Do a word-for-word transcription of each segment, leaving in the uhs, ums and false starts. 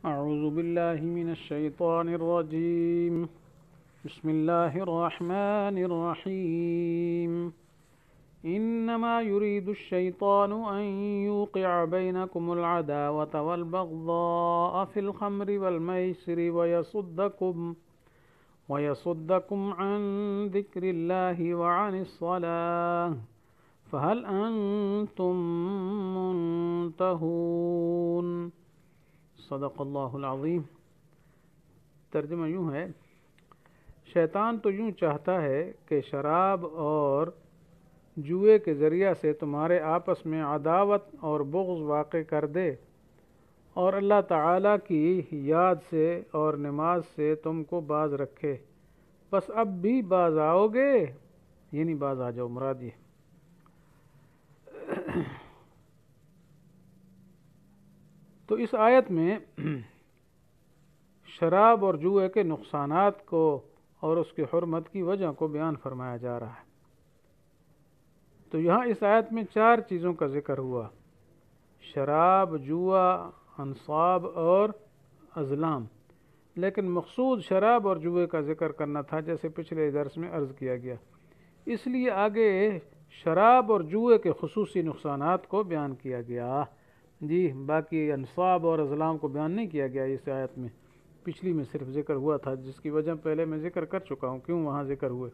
أعوذ بالله من الشيطان الرجيم بسم الله الرحمن الرحيم إنما يريد الشيطان أن يوقع بينكم العداوة والبغضاء في الخمر والميسر ويصدكم ويصدكم عن ذكر الله وعن الصلاة فهل أنتم منتهون صدق اللہ العظیم۔ ترجمہ یوں ہے، شیطان تو یوں چاہتا ہے کہ شراب اور جوئے کے ذریعہ سے تمہارے آپس میں عداوت اور بغض واقع کر دے اور اللہ تعالیٰ کی یاد سے اور نماز سے تم کو باز رکھے۔ بس اب بھی باز آؤ گے، یعنی باز آ جاؤ مراد یہ۔ تو اس آیت میں شراب اور جوئے کے نقصانات کو اور اس کی حرمت کی وجہ کو بیان فرمایا جا رہا ہے۔ تو یہاں اس آیت میں چار چیزوں کا ذکر ہوا: شراب، جوا، انصاب اور ازلام، لیکن مقصود شراب اور جوئے کا ذکر کرنا تھا، جیسے پچھلے درس میں عرض کیا گیا۔ اس لیے آگے شراب اور جوئے کے خصوصی نقصانات کو بیان کیا گیا، جی باقی انصاب اور ازلام کو بیان نہیں کیا گیا اس آیت میں۔ پچھلی میں صرف ذکر ہوا تھا، جس کی وجہ پہلے میں ذکر کر چکا ہوں کیوں وہاں ذکر ہوئے۔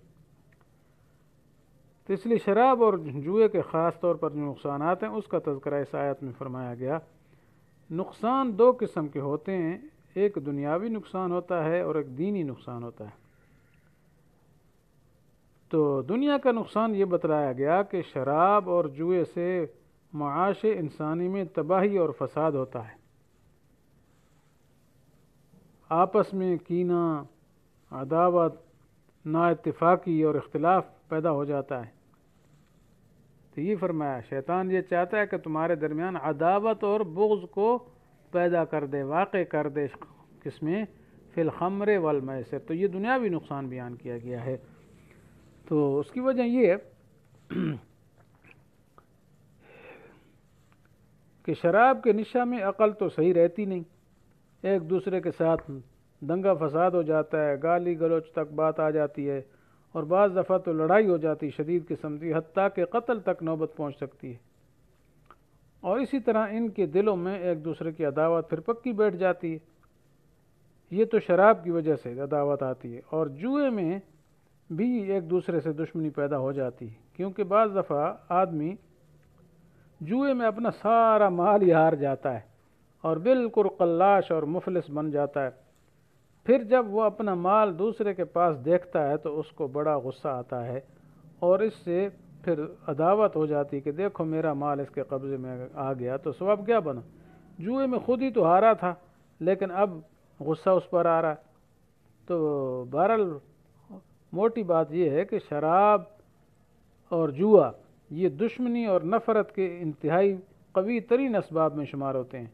تو اس لیے شراب اور جوئے کے خاص طور پر جو نقصانات ہیں اس کا تذکرہ اس آیت میں فرمایا گیا۔ نقصان دو قسم کے ہوتے ہیں، ایک دنیاوی نقصان ہوتا ہے اور ایک دینی نقصان ہوتا ہے۔ تو دنیا کا نقصان یہ بتلایا گیا کہ شراب اور جوئے سے معاش انسانی میں تباہی اور فساد ہوتا ہے، آپس میں کینہ، عداوت، نا اتفاقی اور اختلاف پیدا ہو جاتا ہے۔ تو یہ فرمایا شیطان یہ چاہتا ہے کہ تمہارے درمیان عداوت اور بغض کو پیدا کر دے، واقع کر دے، کس میں؟ فی الخمر والمیسر۔ تو یہ دنیاوی نقصان بیان کیا گیا ہے۔ تو اس کی وجہ یہ ہے کہ شراب کے نشہ میں عقل تو صحیح رہتی نہیں، ایک دوسرے کے ساتھ دنگا فساد ہو جاتا ہے، گالی گلوچ تک بات آ جاتی ہے، اور بعض دفعہ تو لڑائی ہو جاتی ہے شدید قسم کی، حتیٰ کہ قتل تک نوبت پہنچ سکتی ہے۔ اور اسی طرح ان کے دلوں میں ایک دوسرے کی عداوت پھر پکی بیٹھ جاتی ہے۔ یہ تو شراب کی وجہ سے عداوت آتی ہے، اور جوئے میں بھی ایک دوسرے سے دشمنی پیدا ہو جاتی ہے، کیونکہ بعض دفعہ آدمی جوئے میں اپنا سارا مال ہی ہار جاتا ہے اور بالکل قلاش اور مفلس بن جاتا ہے۔ پھر جب وہ اپنا مال دوسرے کے پاس دیکھتا ہے تو اس کو بڑا غصہ آتا ہے، اور اس سے پھر عداوت ہو جاتی ہے کہ دیکھو میرا مال اس کے قبضے میں آ گیا، تو سبب کیا بنا؟ جوئے میں خود ہی تو ہارا تھا، لیکن اب غصہ اس پر آ رہا ہے۔ تو بہرحال موٹی بات یہ ہے کہ شراب اور جوا یہ دشمنی اور نفرت کے انتہائی قوی ترین اسباب میں شمار ہوتے ہیں۔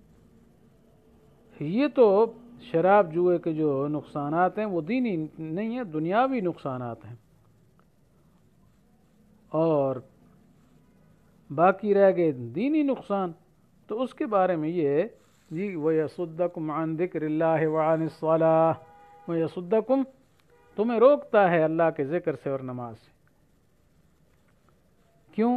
یہ تو شراب جوئے کے جو نقصانات ہیں وہ دینی نہیں ہیں، دنیاوی نقصانات ہیں۔ اور باقی رہ گئے دینی نقصان، تو اس کے بارے میں یہ جی وَيَصُدَّكُمْ عَنْ ذِكْرِ اللَّهِ وَعَنِ الصَّلَاةِ، وَيَصُدَّكُمْ تمہیں روکتا ہے اللہ کے ذکر سے اور نماز سے۔ کیوں؟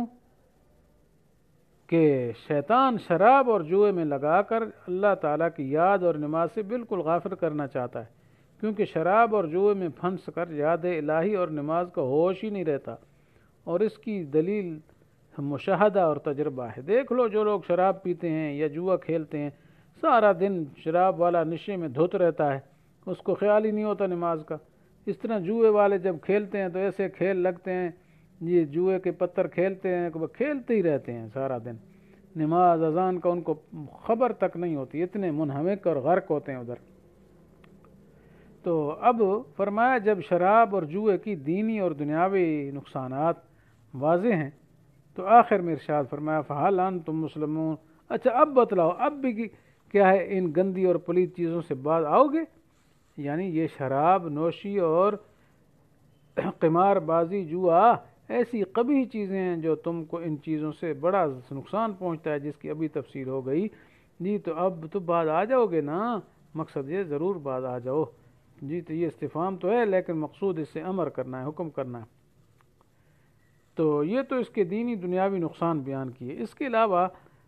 کہ شیطان شراب اور جوئے میں لگا کر اللہ تعالیٰ کی یاد اور نماز سے بالکل غافل کرنا چاہتا ہے، کیونکہ شراب اور جوئے میں پھنس کر یاد الہی اور نماز کا ہوش ہی نہیں رہتا، اور اس کی دلیل مشاہدہ اور تجربہ ہے۔ دیکھ لو جو لوگ شراب پیتے ہیں یا جوا کھیلتے ہیں، سارا دن شراب والا نشے میں دھت رہتا ہے، اس کو خیال ہی نہیں ہوتا نماز کا۔ اس طرح جوئے والے جب کھیلتے ہیں تو ایسے کھیل لگتے ہیں، یہ جوئے کے پتھر کھیلتے ہیں کہ وہ کھیلتے ہی رہتے ہیں سارا دن، نماز اذان کا ان کو خبر تک نہیں ہوتی، اتنے منہمک اور غرق ہوتے ہیں ادھر۔ تو اب فرمایا جب شراب اور جوئے کی دینی اور دنیاوی نقصانات واضح ہیں تو آخر میں ارشاد فرمایا فَحَلْ أَنْتُمْ مُسْلِمُونَ، اچھا اب بتلاؤ اب بھی کیا ہے، ان گندی اور پلید چیزوں سے باز آؤ گے؟ یعنی یہ شراب نوشی اور قمار بازی، جوا، ایسی قبیح چیزیں ہیں جو تم کو ان چیزوں سے بڑا نقصان پہنچتا ہے، جس کی ابھی تفصیل ہو گئی۔ جی تو اب تو بعد آ جاؤ گے نا، مقصد یہ ضرور بعد آ جاؤ جی، تو یہ استفہام تو ہے لیکن مقصود اس سے امر کرنا ہے، حکم کرنا ہے۔ تو یہ تو اس کے دینی دنیاوی نقصان بیان کیے۔ اس کے علاوہ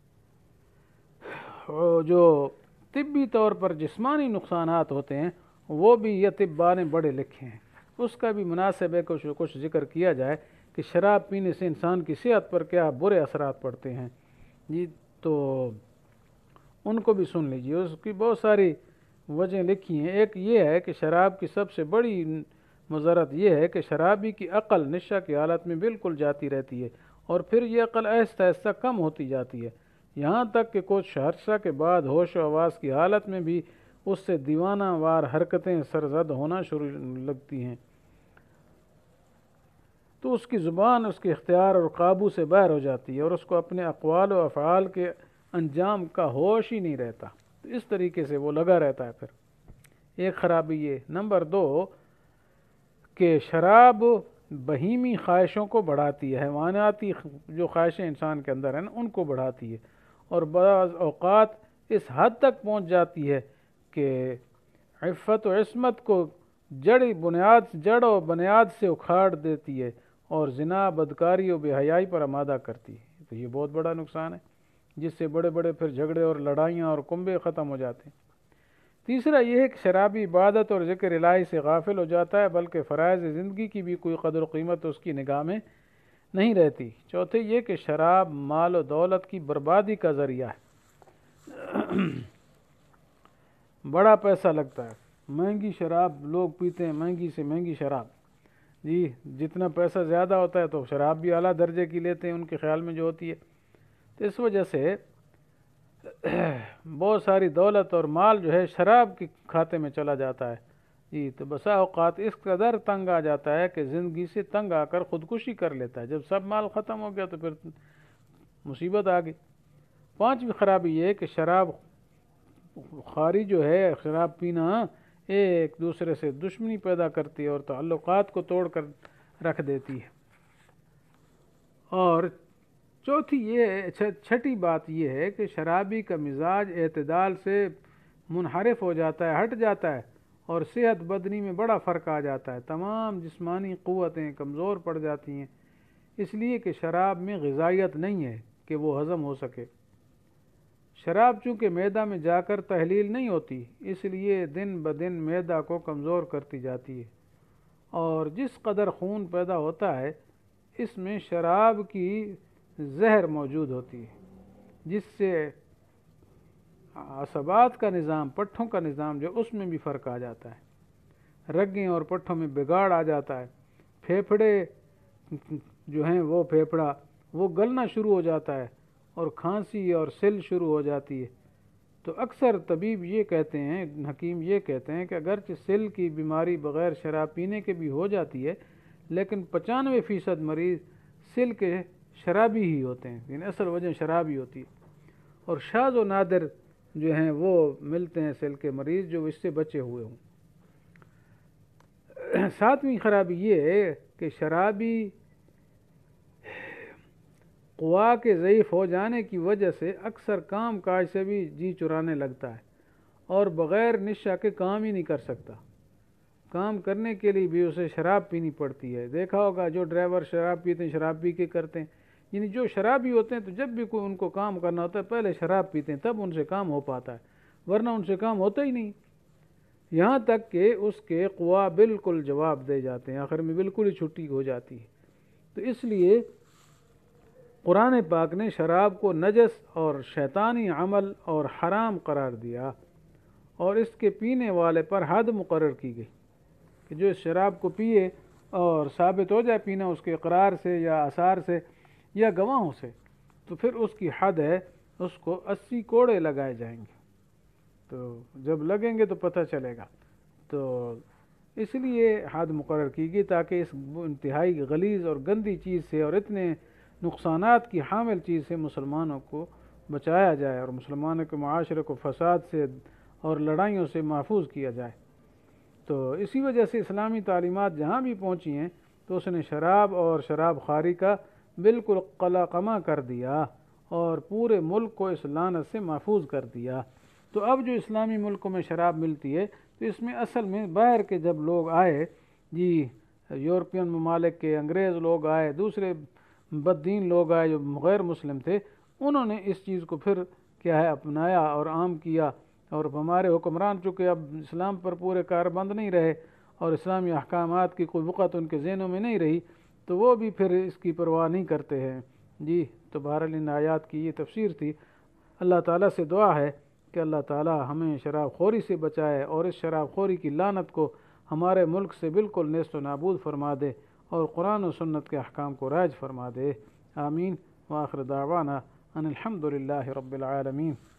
جو طبی طور پر جسمانی نقصانات ہوتے ہیں وہ بھی یہ طباء نے بڑے لکھے ہیں، اس کا بھی مناسب ہے کچھ کچھ ذکر کیا جائے کہ شراب پینے سے انسان کی صحت پر کیا برے اثرات پڑتے ہیں جی، تو ان کو بھی سن لیجیے۔ اس کی بہت ساری وجہ لکھی ہیں۔ ایک یہ ہے کہ شراب کی سب سے بڑی مضرت یہ ہے کہ شرابی کی عقل نشہ کی حالت میں بالکل جاتی رہتی ہے، اور پھر یہ عقل آہستہ آہستہ کم ہوتی جاتی ہے، یہاں تک کہ کچھ عرصہ کے بعد ہوش و حواس کی حالت میں بھی اس سے دیوانہ وار حرکتیں سرزد ہونا شروع لگتی ہیں، تو اس کی زبان اس کے اختیار اور قابو سے باہر ہو جاتی ہے، اور اس کو اپنے اقوال و افعال کے انجام کا ہوش ہی نہیں رہتا، تو اس طریقے سے وہ لگا رہتا ہے۔ پھر ایک خرابی یہ۔ نمبر دو کہ شراب بہیمی خواہشوں کو بڑھاتی ہے، حیواناتی جو خواہشیں انسان کے اندر ہیں ان کو بڑھاتی ہے، اور بعض اوقات اس حد تک پہنچ جاتی ہے کہ عفت و عصمت کو جڑی بنیاد جڑ و بنیاد سے اکھاڑ دیتی ہے، اور زنا، بدکاری و بے حیائی پر آمادہ کرتی ہے۔ تو یہ بہت بڑا نقصان ہے، جس سے بڑے بڑے پھر جھگڑے اور لڑائیاں اور کنبے ختم ہو جاتے ہیں۔ تیسرا یہ ہے کہ شرابی عبادت اور ذکر الہی سے غافل ہو جاتا ہے، بلکہ فرائض زندگی کی بھی کوئی قدر و قیمت اس کی نگاہ میں نہیں رہتی۔ چوتھے یہ کہ شراب مال و دولت کی بربادی کا ذریعہ ہے، بڑا پیسہ لگتا ہے، مہنگی شراب لوگ پیتے ہیں، مہنگی سے مہنگی شراب جی، جتنا پیسہ زیادہ ہوتا ہے تو شراب بھی اعلیٰ درجے کی لیتے ہیں ان کے خیال میں جو ہوتی ہے، تو اس وجہ سے بہت ساری دولت اور مال جو ہے شراب کے کھاتے میں چلا جاتا ہے جی، تو بسا اوقات اس قدر تنگ آ جاتا ہے کہ زندگی سے تنگ آ کر خودکشی کر لیتا ہے۔ جب سب مال ختم ہو گیا تو پھر مصیبت آ گئی۔ پانچویں خرابی یہ ہے کہ شراب خواری جو ہے، شراب پینا ایک دوسرے سے دشمنی پیدا کرتی ہے اور تعلقات کو توڑ کر رکھ دیتی ہے۔ اور چوتھی یہ چھٹی بات یہ ہے کہ شرابی کا مزاج اعتدال سے منحرف ہو جاتا ہے، ہٹ جاتا ہے، اور صحت بدنی میں بڑا فرق آ جاتا ہے، تمام جسمانی قوتیں کمزور پڑ جاتی ہیں، اس لیے کہ شراب میں غذائیت نہیں ہے کہ وہ ہضم ہو سکے۔ شراب چونکہ معدہ میں جا کر تحلیل نہیں ہوتی، اس لیے دن بدن معدہ کو کمزور کرتی جاتی ہے، اور جس قدر خون پیدا ہوتا ہے اس میں شراب کی زہر موجود ہوتی ہے، جس سے عصبات کا نظام، پٹھوں کا نظام جو اس میں بھی فرق آ جاتا ہے، رگیں اور پٹھوں میں بگاڑ آ جاتا ہے، پھیپھڑے جو ہیں وہ پھیپھڑا وہ گلنا شروع ہو جاتا ہے، اور کھانسی اور سل شروع ہو جاتی ہے۔ تو اکثر طبیب یہ کہتے ہیں، حکیم یہ کہتے ہیں کہ اگرچہ سل کی بیماری بغیر شراب پینے کے بھی ہو جاتی ہے، لیکن پچانوے فیصد مریض سل کے شرابی ہی ہوتے ہیں، یعنی اصل وجہ شرابی ہوتی ہے، اور شاذ و نادر جو ہیں وہ ملتے ہیں سل کے مریض جو اس سے بچے ہوئے ہوں۔ ساتویں خرابی یہ ہے کہ شرابی قوا کے ضعیف ہو جانے کی وجہ سے اکثر کام کاج سے بھی جی چرانے لگتا ہے، اور بغیر نشہ کے کام ہی نہیں کر سکتا، کام کرنے کے لیے بھی اسے شراب پینی پڑتی ہے۔ دیکھا ہوگا جو ڈرائیور شراب پیتے ہیں شراب پی کے کرتے ہیں، یعنی جو شرابی ہوتے ہیں تو جب بھی کوئی ان کو کام کرنا ہوتا ہے پہلے شراب پیتے ہیں، تب ان سے کام ہو پاتا ہے، ورنہ ان سے کام ہوتا ہی نہیں، یہاں تک کہ اس کے قوا بالکل جواب دے جاتے ہیں، آخر میں بالکل ہی چھٹی ہو جاتی ہے۔ تو اس لیے قرآن پاک نے شراب کو نجس اور شیطانی عمل اور حرام قرار دیا، اور اس کے پینے والے پر حد مقرر کی گئی کہ جو اس شراب کو پیے اور ثابت ہو جائے پینا اس کے اقرار سے یا آثار سے یا گواہوں سے، تو پھر اس کی حد ہے، اس کو اسی کوڑے لگائے جائیں گے، تو جب لگیں گے تو پتہ چلے گا۔ تو اس لیے حد مقرر کی گئی تاکہ اس انتہائی غلیظ اور گندی چیز سے اور اتنے نقصانات کی حامل چیز سے مسلمانوں کو بچایا جائے، اور مسلمانوں کے معاشرے کو فساد سے اور لڑائیوں سے محفوظ کیا جائے۔ تو اسی وجہ سے اسلامی تعلیمات جہاں بھی پہنچی ہیں تو اس نے شراب اور شراب خواری کا بالکل قلع قمع کر دیا، اور پورے ملک کو اس لعنت سے محفوظ کر دیا۔ تو اب جو اسلامی ملکوں میں شراب ملتی ہے تو اس میں اصل میں باہر کے جب لوگ آئے، جی یورپین ممالک کے انگریز لوگ آئے، دوسرے بددین لوگ آئے جو غیر مسلم تھے، انہوں نے اس چیز کو پھر کیا ہے اپنایا اور عام کیا، اور ہمارے حکمران چونکہ اب اسلام پر پورے کاربند نہیں رہے اور اسلامی احکامات کی کوئی وقت ان کے ذہنوں میں نہیں رہی، تو وہ بھی پھر اس کی پرواہ نہیں کرتے ہیں۔ جی تو بہرحال ان آیات کی یہ تفسیر تھی۔ اللہ تعالیٰ سے دعا ہے کہ اللہ تعالیٰ ہمیں شراب خوری سے بچائے اور اس شراب خوری کی لعنت کو ہمارے ملک سے بالکل نیست و نابود فرما دے اور قرآن و سنت کے احکام کو رائج فرما دے۔ آمین۔ وآخر دعوانا ان الحمد للہ رب العالمین۔